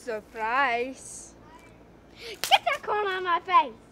surprise. Get that corn out of my face!